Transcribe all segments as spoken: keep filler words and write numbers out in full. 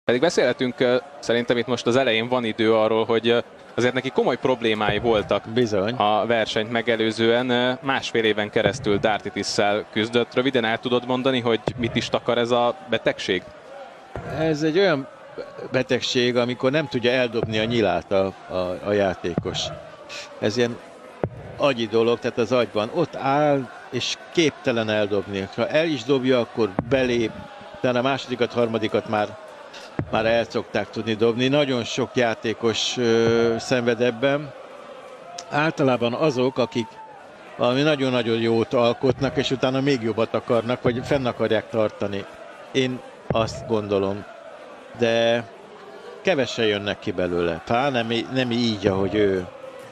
Pedig beszélhetünk szerintem itt most az elején van idő arról, hogy azért neki komoly problémái voltak. Bizony. A versenyt megelőzően. Másfél éven keresztül Dartitis-szel küzdött. Röviden el tudod mondani, hogy mit is takar ez a betegség? Ez egy olyan betegség, amikor nem tudja eldobni a nyilát a, a, a játékos. Ez ilyen agyi dolog, tehát az agyban ott áll, és képtelen eldobni. Ha el is dobja, akkor belép, de a másodikat, harmadikat már, már el szokták tudni dobni. Nagyon sok játékos ö, szenved ebben. Általában azok, akik valami nagyon-nagyon jót alkotnak, és utána még jobbat akarnak, vagy fenn akarják tartani. Én azt gondolom. De kevesen jönnek ki belőle. Pár nem, nem így, ahogy ő.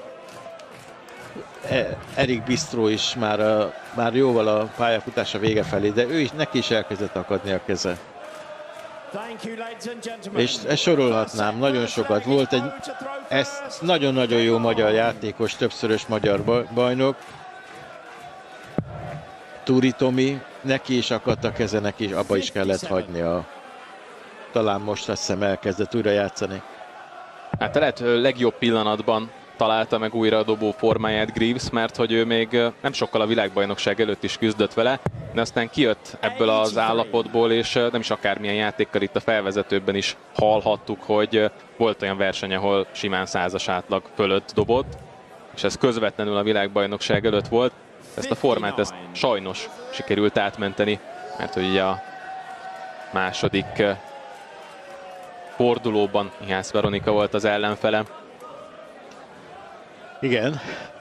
Erik Bistro is már, a, már jóval a pályafutása vége felé, de ő is, neki is elkezdett akadni a keze. És ezt sorolhatnám, nagyon sokat. Volt egy ez nagyon-nagyon jó magyar játékos, többszörös magyar bajnok. Túri Tomi, neki is akadt a keze, neki is, abba is kellett hagynia. Talán most azt hiszem elkezdett újra játszani. Hát a lehető legjobb pillanatban találta meg újra a dobó formáját Greaves, mert hogy ő még nem sokkal a világbajnokság előtt is küzdött vele, de aztán kijött ebből az állapotból, és nem is akármilyen játékkal, itt a felvezetőben is hallhattuk, hogy volt olyan verseny, ahol simán százas átlag fölött dobott, és ez közvetlenül a világbajnokság előtt volt. Ezt a formát ezt sajnos sikerült átmenteni, mert hogy a második fordulóban Mihász Veronika volt az ellenfele. Igen.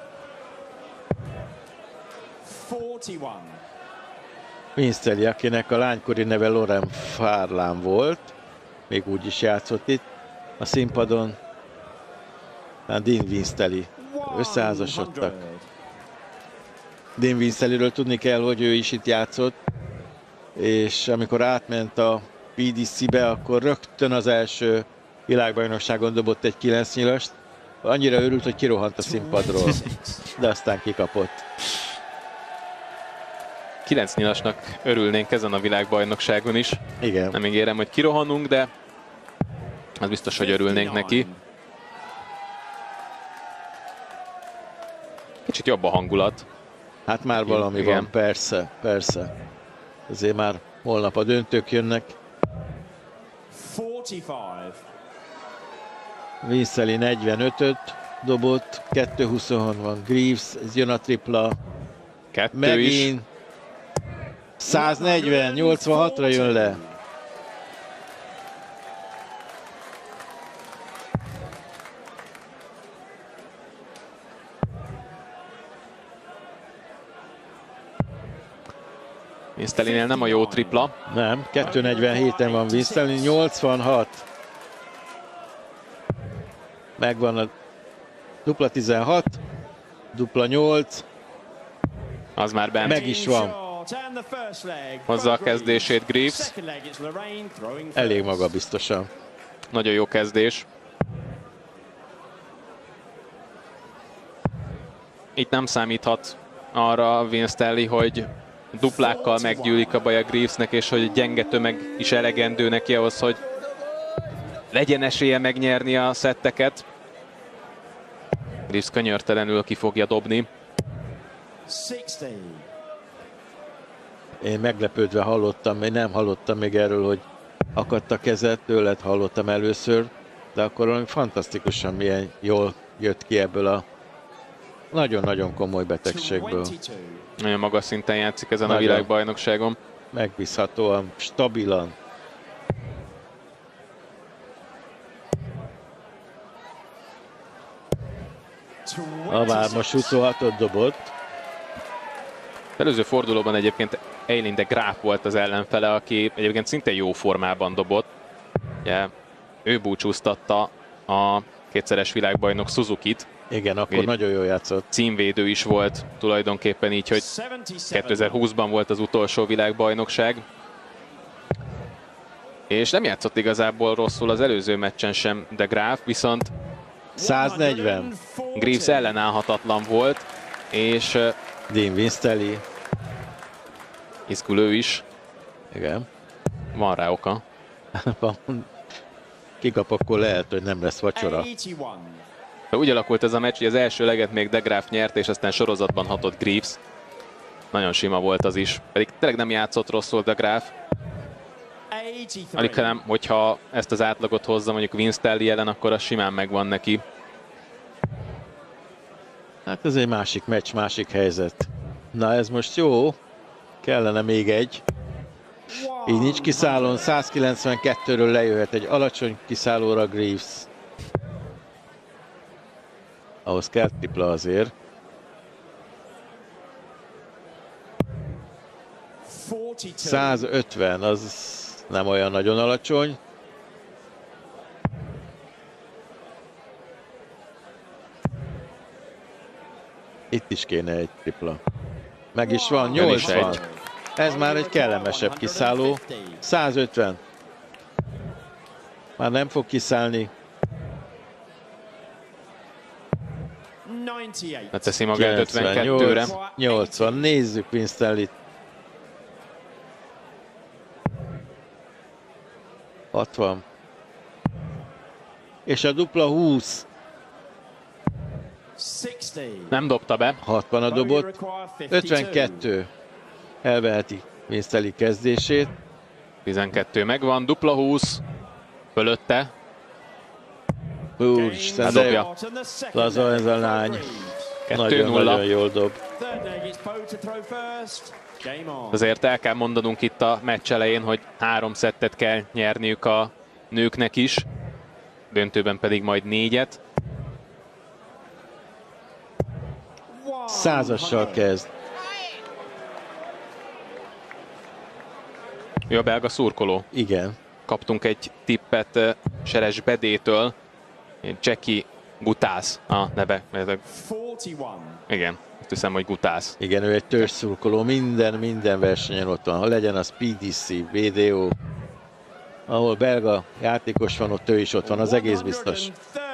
Winsteli, akinek a lánykori neve Loren Farlán volt, még úgy is játszott itt a színpadon. Dean Winsteli összeházasodtak. Dean Winsteliről tudni kell, hogy ő is itt játszott, és amikor átment a pé dé cé-be, akkor rögtön az első világbajnokságon dobott egy kilenc nyilast. Annyira örült, hogy kirohant a színpadról, de aztán kikapott. kilenc nyilasnak örülnénk ezen a világbajnokságon is. Igen. Nem ígérem, hogy kirohanunk, de az biztos, hogy örülnénk neki. Kicsit jobb a hangulat. Hát már valami igen. Van, persze, persze. Azért már holnap a döntők jönnek. Winsteli negyvenötöt dobott, kettő huszonhat van Greaves, ez jön a tripla. Kettő megint is. száznegyven, nyolcvanhatra jön le. Winstelinél nem a jó tripla. Nem, kettő negyvenhéten van Winsteli, nyolcvanhat. Megvan a dupla tizenhat, dupla nyolc. Az már bent. Meg is van. Hozza a kezdését Greaves. Elég magabiztosan. Nagyon jó kezdés. Itt nem számíthat arra Winsteli, hogy duplákkal meggyűlik a baja Greavesnek, és hogy gyenge tömeg is elegendő neki ahhoz, hogy legyen esélye megnyerni a szetteket. Greaves könyörtelenül ki fogja dobni. Én meglepődve hallottam, én nem hallottam még erről, hogy akadt a kezet, tőled hallottam először, de akkor valami fantasztikusan milyen jól jött ki ebből a nagyon-nagyon komoly betegségből. Nagyon magas szinten játszik ezen nagyon. A világbajnokságon. Megbízhatóan, stabilan. A már most huszonhatot dobott. Előző fordulóban egyébként Eileen de Graaf volt az ellenfele, aki egyébként szintén jó formában dobott. Ugye, ő búcsúztatta a kétszeres világbajnok Suzukit. Igen, akkor egy nagyon jól játszott. Címvédő is volt tulajdonképpen így, hogy kétezer-húszban volt az utolsó világbajnokság. És nem játszott igazából rosszul az előző meccsen sem de Graaf, viszont száznegyven. Greaves ellenállhatatlan volt, és Dean Winsteli. izgul ő is. Igen. Van rá oka. kikap, akkor lehet, hogy nem lesz vacsora. Úgy alakult ez a meccs, hogy az első leget még De Graaf nyert, és aztán sorozatban hatott Greaves. Nagyon sima volt az is, pedig tényleg nem játszott rosszul De Graaf. Alig nem, hogyha ezt az átlagot hozza mondjuk Winstelli ellen, akkor az simán megvan neki. Hát ez egy másik meccs, másik helyzet. Na ez most jó, kellene még egy. Így nincs kiszállón, száz kilencvenkettőről lejöhet egy alacsony kiszállóra Greaves. Ahhoz kell tripla azért. százötven, az nem olyan nagyon alacsony. Itt is kéne egy tripla. Meg is van, nyolcvan. Ez már egy kellemesebb kiszálló. százötven. Már nem fog kiszállni. Leteszi magát ötvenkettőre. nyolcvan. Nézzük Winstellit. hatvan. És a dupla húsz. Nem dobta be. hatvan a dobott. ötvenkettő. Elveheti Winstelli kezdését. tizenkettő megvan, dupla húsz. Fölötte. Úristen, de laza ez a lány. Nagyon-nagyon jól dob. Azért el kell mondanunk itt a meccs elején, hogy három szettet kell nyerniük a nőknek is. Döntőben pedig majd négyet. Százassal kezd. Ő a belga szurkoló. Igen. Kaptunk egy tippet Seres Bedétől. Cseki Gutász a neve. Igen, azt hiszem, hogy Gutász. Igen, ő egy törzs szurkoló. Minden, minden versenyen ott van. Ha legyen az P D C, V D O. Ahol belga játékos van, ott ő is ott van. Az egész biztos.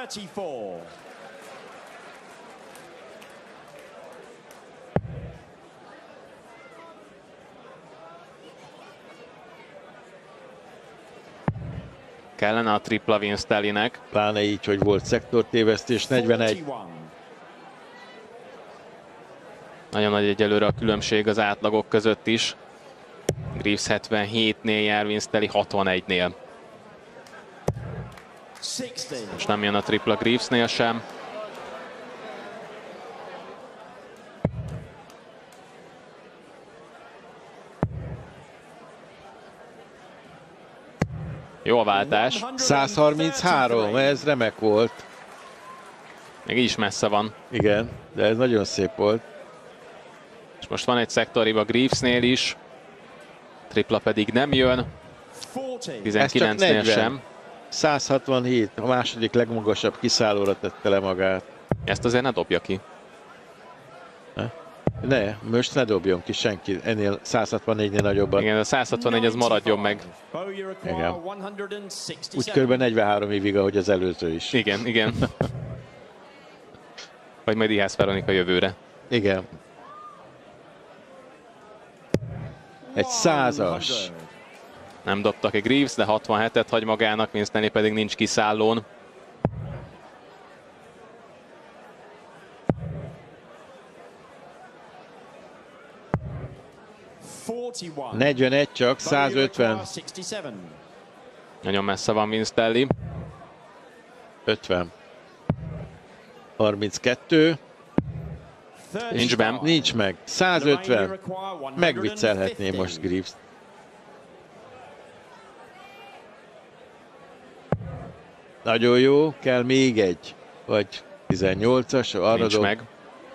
Kellene a tripla Winstellinek. Pláne így, hogy volt szektortévesztés. negyvenegy. Nagyon nagy egyelőre a különbség az átlagok között is. Greaves hetvenhétnél jár, Winstelli hatvanegynél. Most nem jön a tripla Greavesnél sem. Jó a váltás. száz harminchárom, ez remek volt. Még így is messze van. Igen, de ez nagyon szép volt. És most van egy szektoriba Greavesnél is. Tripla pedig nem jön. tizenkilencnél sem. száz hatvanhét, a második legmagasabb kiszállóra tette le magát. Ezt azért ne dobja ki. Ne, most ne dobjon ki senki, ennél száz hatvannégynél nagyobban. Igen, a száz hatvanegy az maradjon meg. Igen. Úgy kb. negyvenhárom évig, ahogy az előző is. Igen, igen. Vagy majd Ihász Veronika jövőre. Igen. Egy százas. Nem dobtak egy Greaves, de hatvanhetet hagy magának, Winstelli pedig nincs kiszállón. negyvenegy csak, száz ötven. Nagyon messze van Winstelli. ötven. harminckettő. Nincs benn. Nincs meg. száz ötven. Megviccelhetné most Greaves. Nagyon jó, kell még egy. Vagy tizennyolcas, arra Nincs dob. meg.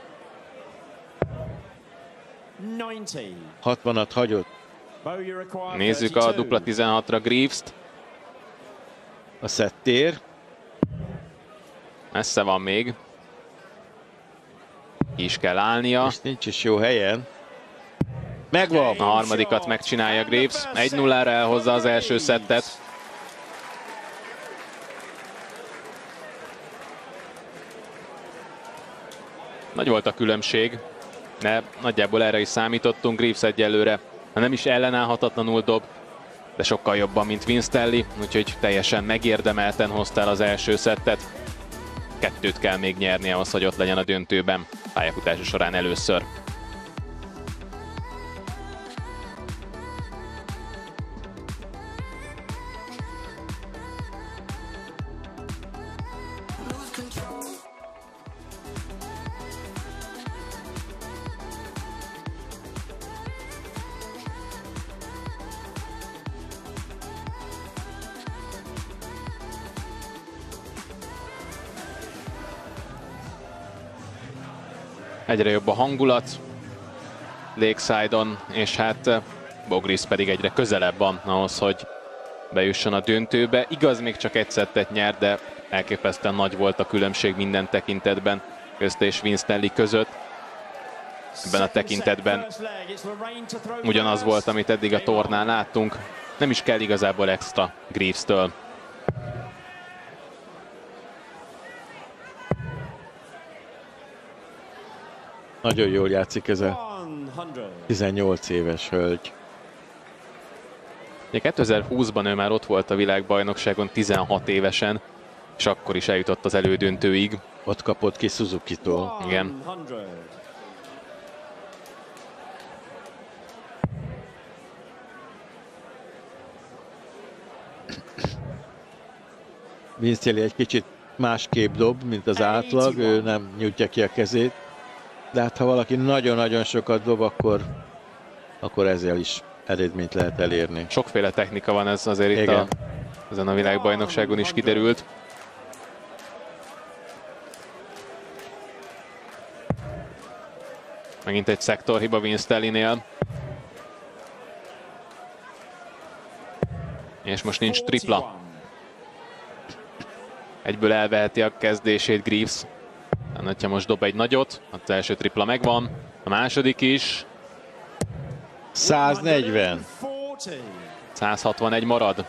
hatvanat hagyott. Nézzük a dupla tizenhatra Greaves-t. A szettér. Messze van még. Ki is kell állnia. És nincs is jó helyen. Megvan. A harmadikat megcsinálja Greaves. egy nullára elhozza az első szettet. Nagy volt a különbség, de nagyjából erre is számítottunk. Greaves egyelőre, ha nem is ellenállhatatlanul dob, de sokkal jobban, mint Winstanley, úgyhogy teljesen megérdemelten hozta el az első szettet. Kettőt kell még nyernie ahhoz, hogy ott legyen a döntőben pályafutása során először. Egyre jobb a hangulat Lakeside-on, és hát Beau Greaves pedig egyre közelebb van ahhoz, hogy bejusson a döntőbe. Igaz, még csak egy szettet nyert, de elképesztően nagy volt a különbség minden tekintetben közte és Winstanley között. Ebben a tekintetben ugyanaz volt, amit eddig a tornán láttunk. Nem is kell igazából extra Greaves-től. Nagyon jól játszik ez a tizennyolc éves hölgy. kétezer-húszban ő már ott volt a világbajnokságon tizenhat évesen, és akkor is eljutott az elődöntőig. Ott kapott ki Suzuki-tól. Igen. Winstanley egy kicsit másképp dob, mint az átlag, ő nem nyújtja ki a kezét. De hát ha valaki nagyon-nagyon sokat dob, akkor, akkor ezzel is eredményt lehet elérni. Sokféle technika van, ez azért itt a, ezen a világbajnokságon is kiderült. Megint egy szektorhiba Winstanleynél. És most nincs tripla. Egyből elveheti a kezdését Greaves. Ha most dob egy nagyot, az első tripla megvan, a második is. száznegyven. száz hatvanegy marad.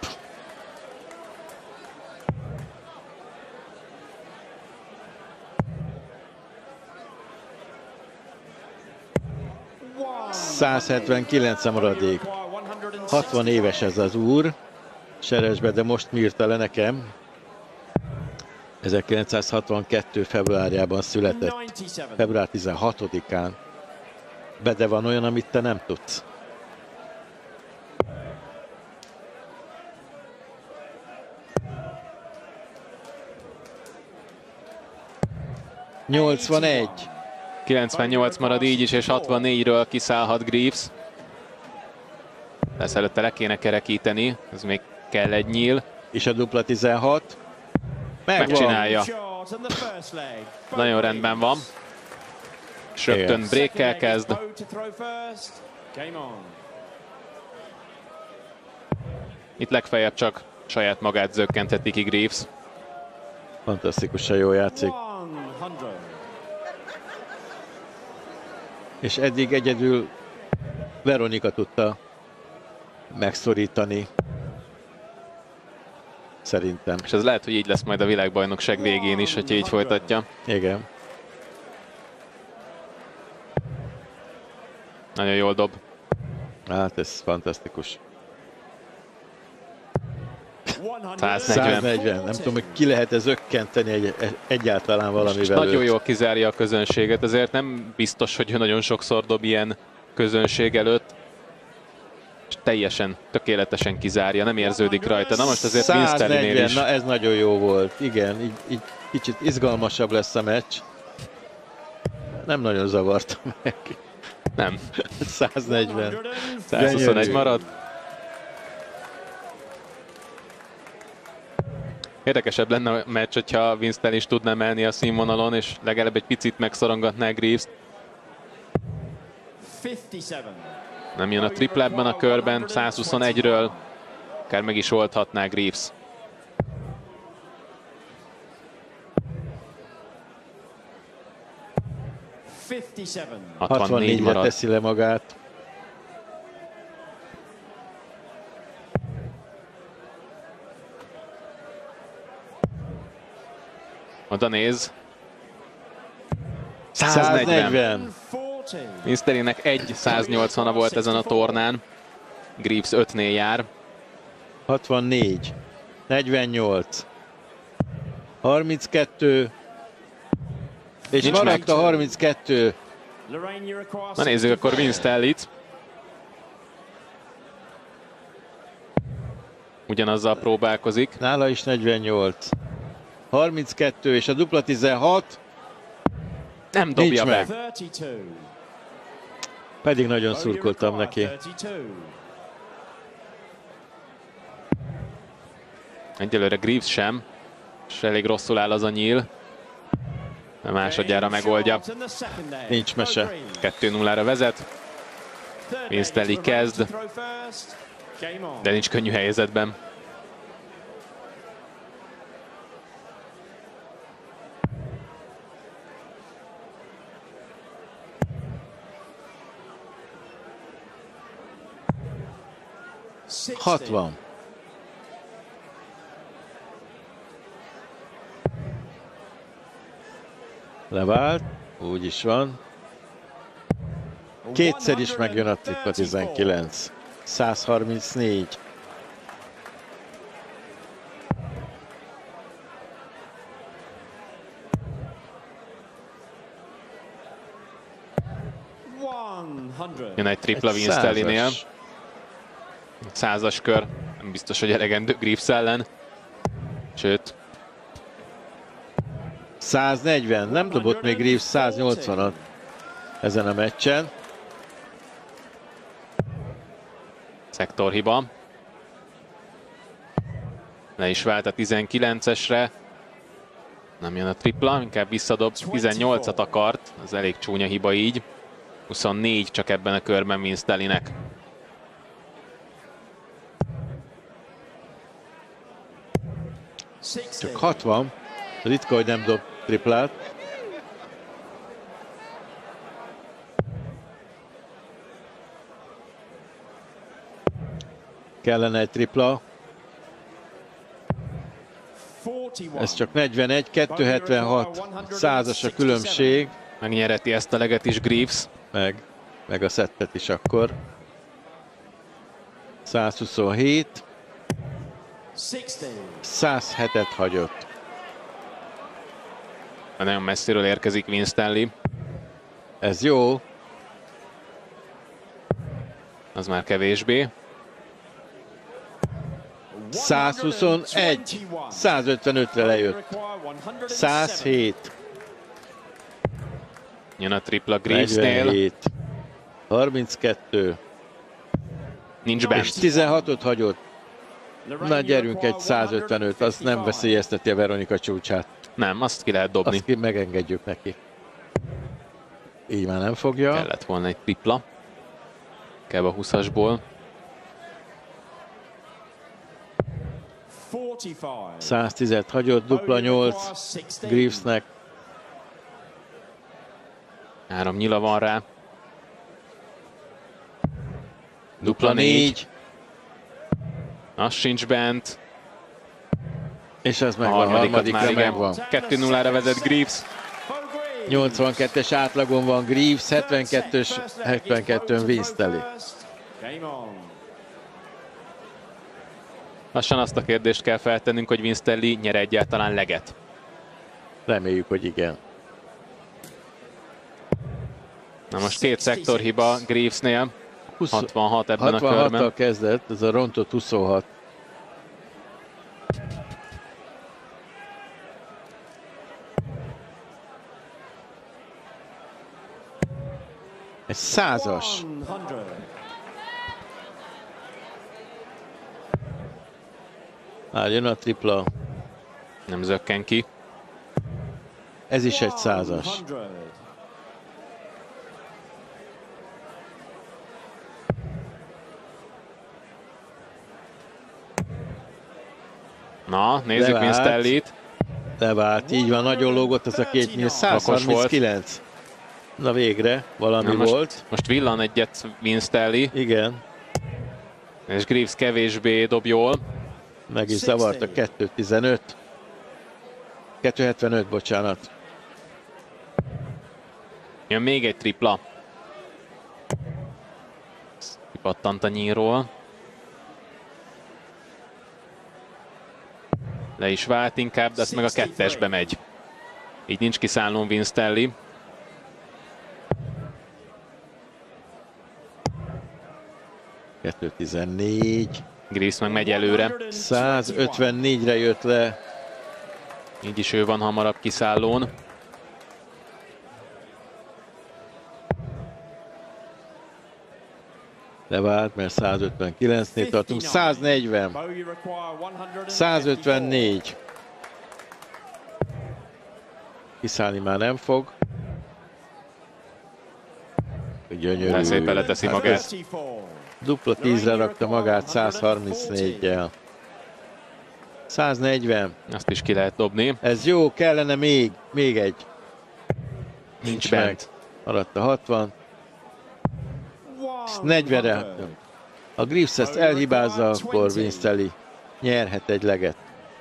száz hetvenkilenc a maradék. hatvan éves ez az úr. Seresbe, de most mírta le nekem. ezerkilencszázhatvankettő februárjában született, február tizenhatodikán. De van olyan, amit te nem tudsz. nyolcvanegy. kilencvennyolc marad így is, és hatvannégyről kiszállhat Greaves. Ezt előtte le kéne kerekíteni, ez még kell egy nyíl. És a dupla tizenhat. Megvan. Megcsinálja. Nagyon rendben van. És rögtön breakkel kezd. Itt legfeljebb csak saját magát zökkentheti ki Greaves. Fantasztikusan jól játszik. És eddig egyedül Veronika tudta megszorítani. Szerintem. És ez lehet, hogy így lesz majd a világbajnokság végén is, hogyha így folytatja. Igen. Nagyon jól dob. Hát ez fantasztikus. száznegyven. száznegyven. Nem tudom, hogy ki lehet ez ökkenteni egy, egyáltalán valamivel. És nagyon jól kizárja a közönséget, ezért nem biztos, hogy nagyon sokszor dob ilyen közönség előtt. És teljesen, tökéletesen kizárja, nem érződik rajta. Na most azért Winstanleynél is. Na ez nagyon jó volt. Igen, így, így kicsit izgalmasabb lesz a meccs. Nem nagyon zavarta meg. Nem. száznegyven. százhuszonegy marad. Érdekesebb lenne a meccs, hogyha Winstanley is tudna menni a színvonalon, és legalább egy picit megszorongatná Greaves. Nem jön a tripla ebben a körben, százhuszonegyről akár meg is oldhatná Greaves. hatvannégyre teszi le magát. Oda néz. száznegyven. Winstanleynek egy száznyolcvana volt ezen a tornán. Greaves ötnél jár. hatvannégy, negyvennyolc, harminckettő, és Nincs maradt meg. a harminckettő. Na nézzük akkor Vince Stellit. Ugyanazzal próbálkozik. Nála is negyvennyolc. harminckettő és a dupla tizenhat. Nem dobja Nincs be. meg. Pedig nagyon szurkoltam neki. Egyelőre Greaves sem. És elég rosszul áll az a nyíl. De másodjára megoldja. Nincs mese. kettő nullára vezet. Vince Stelly kezd. De nincs könnyű helyzetben. hatvan. Levált, úgy is van. Kétszer is megjön a tripla tizenkilenc. száz harmincnégy. Jön egy tripla Vince Stellynél. Százas kör. Nem biztos, hogy elegendő Greaves ellen. Sőt. száznegyven. Nem dobott még Greaves száznyolcvanat ezen a meccsen. Szektorhiba. Le is vált a tizenkilencesre. Nem jön a tripla, inkább visszadob. tizennyolcat akart, az elég csúnya hiba így. huszonnégy csak ebben a körben Vince Stellynek. Csak hatvan. Ritka, hogy nem dob triplát. Kellene egy tripla. Ez csak negyvenegy, kettőszázhetvenhat, százas a különbség. Megnyereti ezt a leget is Greaves. Meg, meg a szettet is akkor. százhuszonhét. száz hetet hagyott. Nagyon messziről érkezik Vince Stelly. Ez jó. Az már kevésbé. százhuszonegy. százötvenötre lejött. százhét. Jön a tripla Greavesnél. negyvenhét. harminckettő. Nincs És bent. tizenhatot hagyott. Na gyerünk, egy százötvenöt, az nem veszélyezteti a Veronika csúcsát. Nem, azt ki lehet dobni. Azt ki megengedjük neki. Így már nem fogja. Kellett volna egy tripla. Kell a huszasból. száztízet hagyott, dupla nyolc Greavesnek. Három nyila van rá. Dupla négy. Az sincs bent. És ez A megvan, a harmadikat harmadikra már igen. megvan. kettő nullára vezet Greaves. nyolcvankettes átlagon van Greaves, hetvenkettős, hetvenkettőn Vince Stelly. Lassan azt a kérdést kell feltennünk, hogy Vince Stelly nyer egyáltalán leget. Reméljük, hogy igen. Na most két szektorhiba Greavesnél. húsz, hatvanhat ebben a körben. hatvanhattal kezdett, ez a rontott huszonhat. Egy százas. Már jön a tripla. Nem zökken ki. Ez is egy százas. Na, nézzük Levált. Vince Stellyt. Levált, így van, nagyon lógott ez a két nyíl. száz harminckilenc. Na végre, valami Na most, volt. most villan egyet Vince Stelly, Igen, és Greaves kevésbé dob jól. meg is zavarta. kettő tizenöt. kettő hetvenöt, bocsánat. Jön még egy tripla. Kipattant a nyílról. Le is vált inkább, de ezt meg a kettesbe megy. Így nincs kiszállón Winstanley. kettő tizennégy. Greaves meg megy előre. százötvennégyre jött le. Így is ő van hamarabb kiszállón. Levált, mert százötvenkilencnél tartunk. száznegyven. százötvennégy. Kiszállni már nem fog. Gyönyörű. Szépen leteszi magát. Dupla tízre rakta magát százharmincnégyel. száznegyven. Azt is ki lehet dobni. Ez jó, kellene még, még egy. Nincs bent. Maradt a hatvan. negyvenre. A Greaves ezt elhibázza, akkor Winstanley nyerhet egy leget.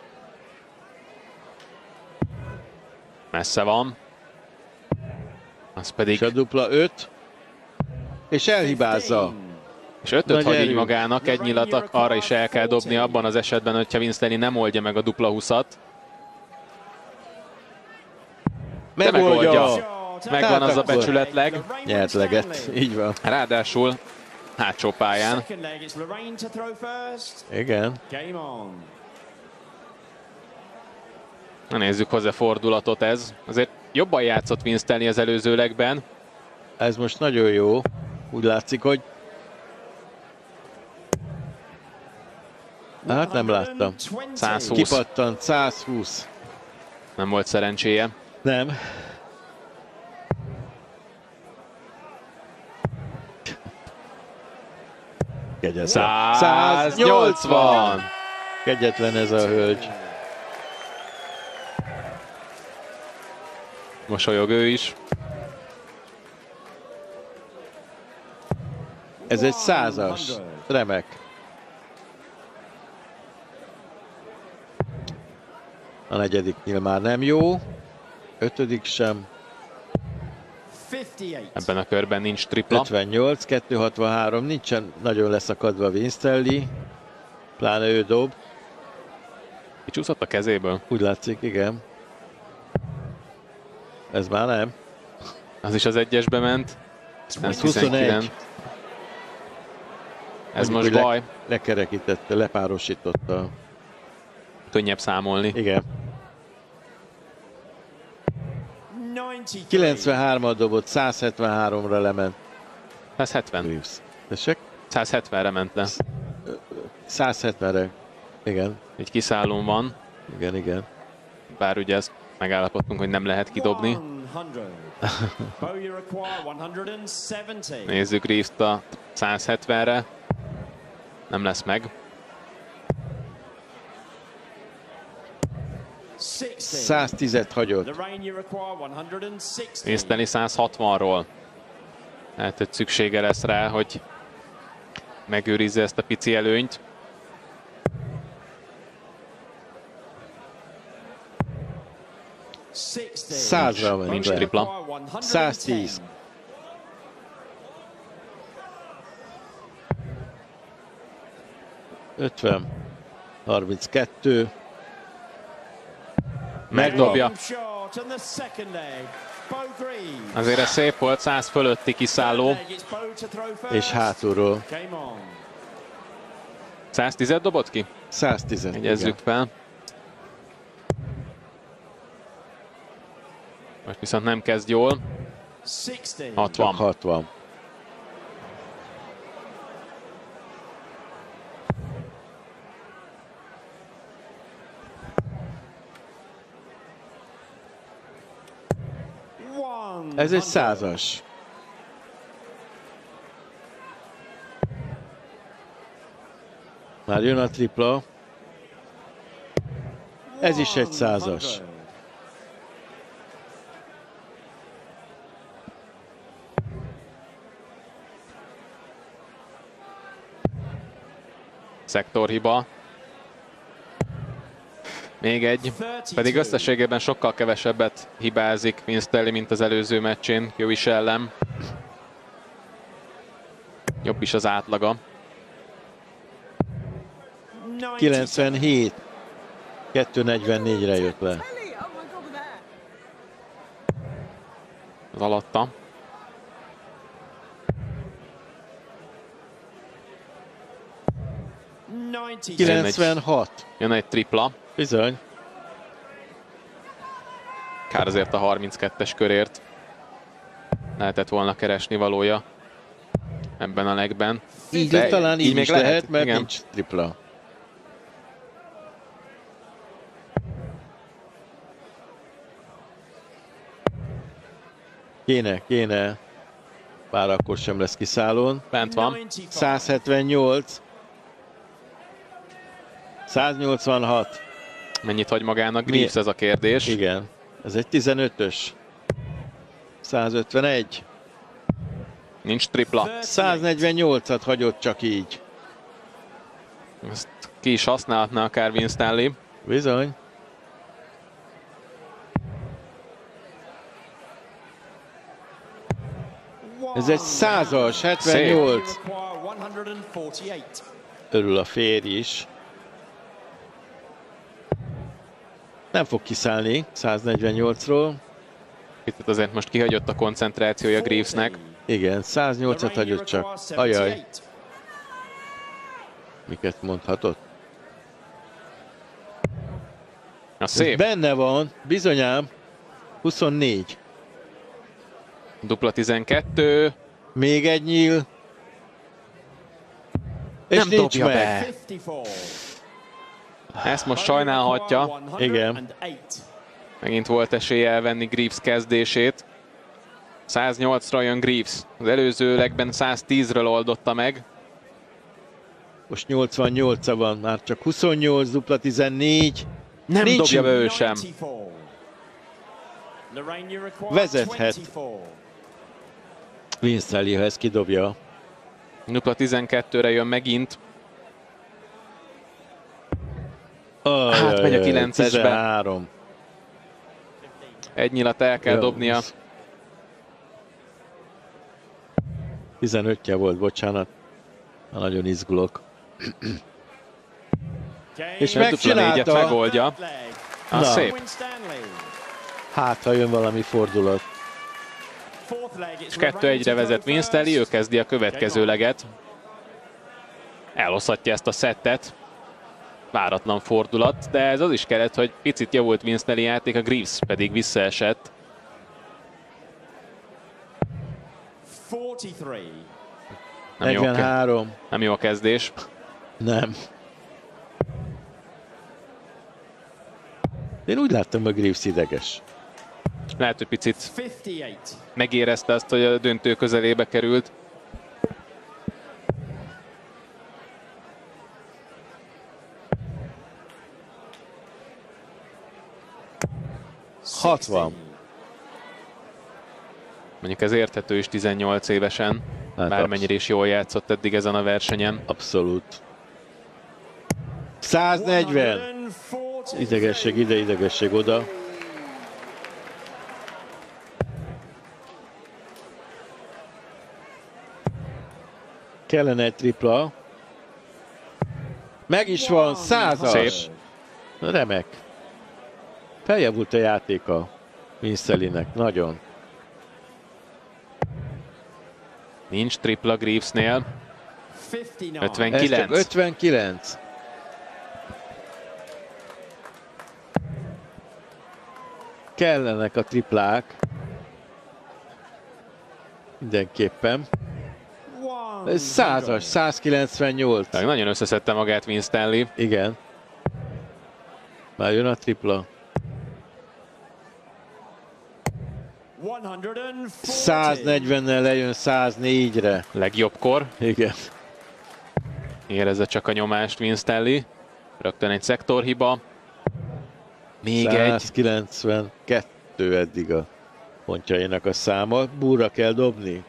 Messze van. Az pedig... És a dupla öt. És elhibázza. És ötöt hagy így magának, egy nyilat arra is el kell dobni abban az esetben, hogyha Winstanley nem oldja meg a dupla húszat. De megoldja. Megvan az a becsületleg. Nyert leget, így van. Ráadásul hátsó pályán. Igen. Na nézzük hozzá fordulatot ez. Azért jobban játszott Winstanley az előzőlegben. Ez most nagyon jó. Úgy látszik, hogy... Hát nem láttam. száz húsz. Kipattant, száz húsz. Nem volt szerencséje. Nem. Kegyetlen. száznyolcvan. Kegyetlen ez a hölgy. Mosolyog ő is. Ez egy százas. Remek. A negyedik nyíl már nem jó. Ötödik sem. Ebben a körben nincs tripla. ötvennyolc, kettő hatvanhárom. Nincsen nagyon leszakadva Winstanley. Pláne ő dob. Kicsúszott a kezéből. Úgy látszik, igen. Ez már nem. Az is az egyesbe ment. Ez huszonegy. Ez mondjuk, most baj. Le, lekerekítette, lepárosította. Könnyebb számolni. Igen. kilencvenhármat dobott, száz hetvenháromra lement. száz hetven. Greaves. Tessék? száz hetvenre ment le. száz hetvenre. Igen. Egy kiszállón van. Igen, igen. Bár ugye ezt megállapodtunk, hogy nem lehet kidobni. Nézzük Greaves-t a száz hetvenre. Nem lesz meg. száztízet hagyott. Winstanley száz hatvanról. Hát, hogy szüksége lesz rá, hogy megőrizze ezt a pici előnyt. Százra ment Nincs le. tripla. száztíz. ötven. harminckettő. Megdobja. Azért ez szép volt, száz fölötti kiszálló. És hátulról. száztízet dobott ki? száztíz. Egyezzük fel. Most viszont nem kezd jól. hatvan. hatvan. Ez egy százas. Már jön a tripla. Ez is egy százas. Szektorhiba. Még egy, pedig összességében sokkal kevesebbet hibázik Winstanley, mint az előző meccsén Jovic ellen. Jobb is az átlaga. kilencvenhét. kettő negyvennégyre jött le. Az alatta. kilencvenhat. Jön egy tripla. Bizony. Kár azért a harminckettes körért. Lehetett volna keresni valója ebben a legben. Így de talán így, így még lehet, lehet, mert igen. nincs tripla. Kéne, kéne. Bár akkor sem lesz kiszállón. Bent van. száz hetvennyolc. száz nyolcvanhat. Mennyit hagy magának Greaves, ez a kérdés. Igen. Ez egy tizenötös. száz ötvenegy. Nincs tripla. száz negyvennyolcat hagyott csak így. Ezt ki is használhatná akár Win Stanley. Bizony. Ez egy százas, hetvennyolc. Örül a férj is. Nem fog kiszállni száz negyvennyolcról. Itt azért most kihagyott a koncentrációja Greavesnek. Igen, száz nyolcat hagyott csak. Ajaj. Miket mondhatott? A szép. Ez benne van, bizonyám. huszonnégy. Dupla tizenkettő. Még egy nyíl. És nem nincs dobja meg. be. Ezt most sajnálhatja. Igen. Megint volt esélye elvenni Greaves kezdését. száz nyolcra jön Greaves. Az előző legben száz tízről oldotta meg. Most nyolcvannyolca van, már csak huszonnyolc, dupla tizennégy. Nem Nincs. dobja be ő sem. Vezethet. Winsley, ha ezt kidobja. Dupla tizenkettőre jön megint. Ajaj, hát megy a kilencesbe. tizenhárom. Egy nyilat el kell Jó, dobnia. tizenötje volt, bocsánat. Nagyon izgulok. És megcsinálta. Megoldja. Az szép. Hát, ha jön valami fordulat. És kettő egyre vezet Win Stanley, ő kezdi a következő leget. Elhozhatja ezt a szettet. Váratlan fordulat, de ez az is kellett, hogy picit javult Win Stanley játék, a Greaves pedig visszaesett. Nem jó, negyvenhárom. nem jó a kezdés. Nem. Én úgy láttam, hogy Greaves ideges. Lehet, hogy picit megérezte azt, hogy a döntő közelébe került. hatvan. Mondjuk ez érthető is tizennyolc évesen. Hát bármennyire is jól játszott eddig ezen a versenyen. Abszolút. száznegyven. Idegesség ide, idegesség oda. Kellene egy tripla. Meg is van, százas. Szép. Remek. Feljavult a játéka Win Stanleynek, nagyon. Nincs tripla Greavesnél. ötvenkilenc. Ez csak ötvenkilenc. Kellenek a triplák. Mindenképpen. Ez százas, százkilencvennyolc. Tehát nagyon összeszedte magát Win Stanley. Igen. Már jön a tripla. száznegyvennel lejön száznégyre. Legjobbkor. Igen. Érezze csak a nyomást Win Stanley. Rögtön egy szektorhiba. Még egy. százkilencvenkettő eddig a pontjainak a száma. Búra kell dobni.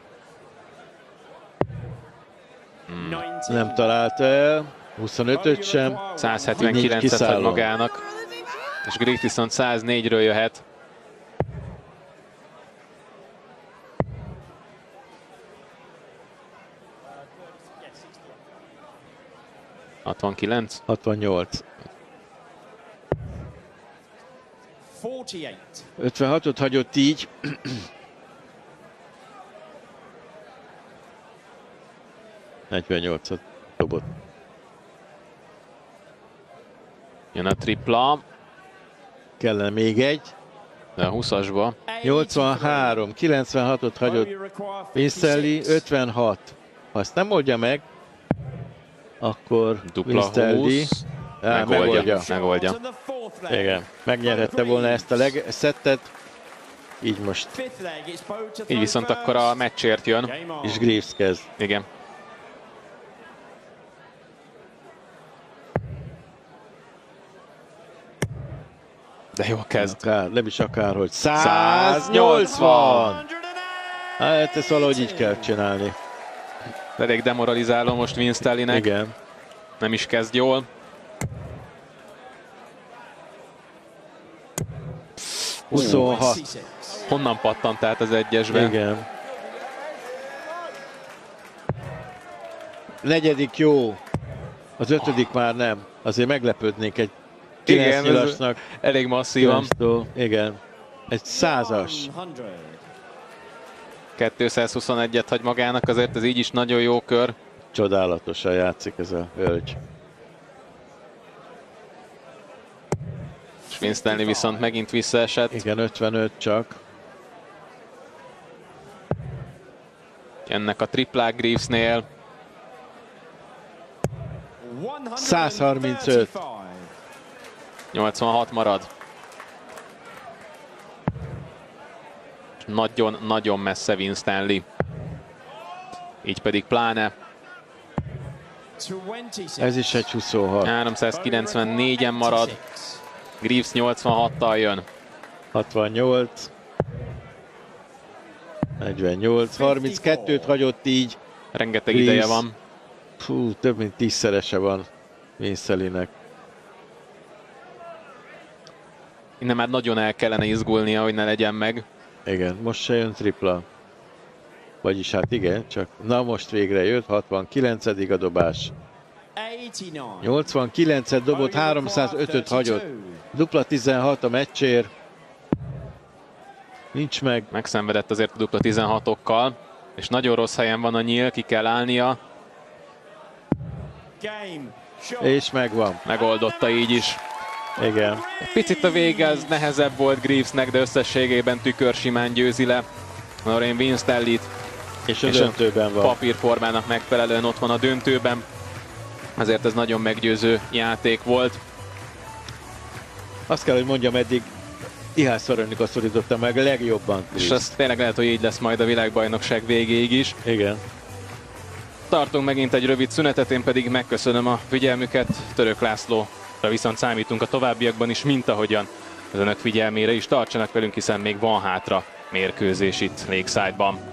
Hmm. Nem találta el. huszonötöt sem. száz hetvenkilencet hagy magának. És Greaves viszont száznégyről jöhet. hatvankilenc. hatvankilenc. hatvannyolc. ötvenhatot hagyott így. negyvennyolcat dobott. Jön a tripla. Kellene még egy. De a húszasba. nyolcvanhárom, kilencvenhatot hagyott Winstanley, ötvenhat. Ha ezt nem oldja meg, akkor Dupla Winstanley húsz. Á, Megoldja. megoldja. Megoldja. Igen, megnyerhette volna ezt a leg szettet. Így most Így viszont akkor a meccsért jön. is Greaves kezd. Igen. De jó kezd. Akár, nem is akárhogy. száznyolcvan! Hát ezt valahogy így kell csinálni. Elég demoralizáló most Winstanleynek. Igen. Nem is kezd jól. huszonhat. Honnan pattant át az egyesbe? Igen. Negyedik jó. Az ötödik már nem. Azért meglepődnék egy kilenc Igen, ez nyilasnak. elég masszívan. kilenctől. Igen. Egy százas. kétszázhuszonegyet hagy magának, azért ez így is nagyon jó kör. Csodálatosan játszik ez a hölgy. És Winstanley viszont megint visszaesett. Igen, ötvenöt csak. Jönnek a triplák Greavesnél. százharmincöt. nyolcvanhat marad. Nagyon-nagyon messze Winstanley. Így pedig pláne. Ez is egy huszonhat. háromszázkilencvennégyen marad. Greaves nyolcvanhattal jön. hatvannyolc. negyvennyolc. harminckettőt hagyott így. Rengeteg Greaves. ideje van. Fú, több mint tízszerese van Winstanleynek. Innen már nagyon el kellene izgulnia, hogy ne legyen meg. Igen, most se jön tripla. Vagyis hát igen, csak na most végre jött, hatvankilencedik a dobás. nyolcvankilencet dobott, háromszázötöt hagyott. Dupla tizenhat a meccsér. Nincs meg. Megszenvedett azért a dupla tizenhatokkal. És nagyon rossz helyen van a nyíl, ki kell állnia. És megvan. Megoldotta így is. Igen. Picit a vége az nehezebb volt Greavesnek, de összességében tükör simán győzi le Lorraine Winstanleyt. És a és döntőben a van. papírformának megfelelően ott van a döntőben. Ezért ez nagyon meggyőző játék volt. Azt kell, hogy mondjam, eddig Ihás Szoronika szorította meg a legjobban. És ez tényleg lehet, hogy így lesz majd a világbajnokság végéig is. Igen. Tartunk megint egy rövid szünetet, én pedig megköszönöm a figyelmüket. Török Lászlóra viszont számítunk a továbbiakban is, mint ahogyan az önök figyelmére is. Tartsanak velünk, hiszen még van hátra mérkőzés itt Lakeside-ban.